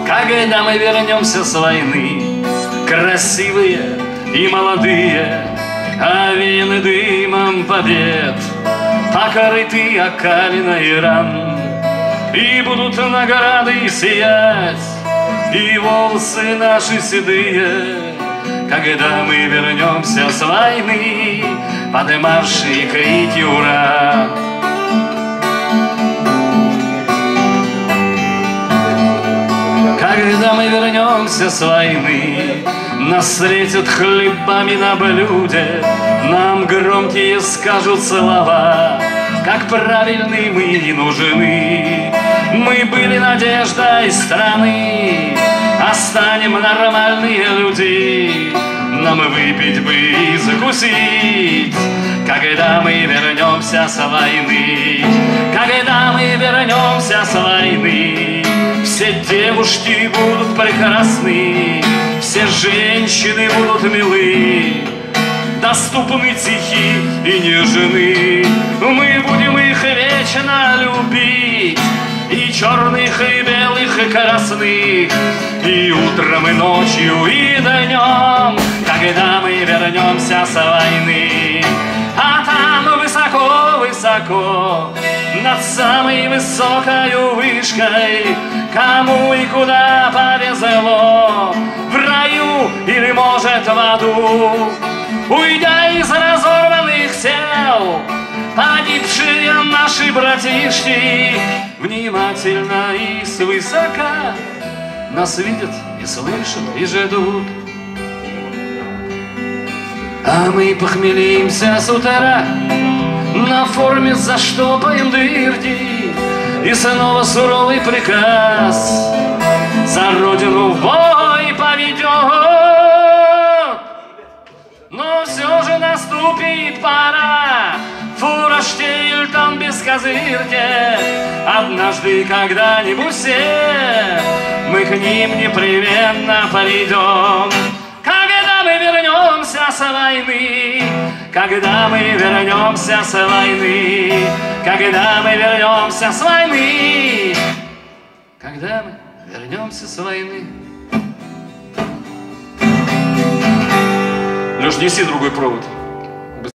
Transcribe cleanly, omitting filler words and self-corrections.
Когда мы вернемся с войны, красивые и молодые, овеяны дымом побед, покрыты окалиной ран, и будут награды сиять, и волосы наши седые, когда мы вернемся с войны под марши и крики «Ура!». Когда мы вернемся с войны, нас встретят хлебами на блюде, нам громкие скажут слова, как правильны мы и нужны. Мы были надеждой страны, а станем нормальные люди. Нам выпить бы и закусить, когда мы вернемся с войны. Когда мы вернемся с войны, все девушки будут прекрасны, все женщины будут милы, доступны, тихи и нежны. Мы будем их вечно любить, и черных, и белых, и красных, и утром, и ночью, и днем, когда мы вернемся с войны. А там высоко-высоко, над самой высокой вышкой, кому и куда повезло, в раю или, может, в аду, уйдя из разорванных тел, погибшие наши братишки внимательно и свысока нас видят и слышат и ждут. А мы похмелимся с утра, на форме заштопаем дырки, и снова суровый приказ за родину в бой поведет. Но все же наступит пора, фураштейльтон без козырки. Однажды, когда-нибудь все мы к ним непременно поведем. Когда мы вернемся с войны, когда мы вернемся с войны, когда мы вернемся с войны, когда мы вернемся с войны. Леш, неси другой провод.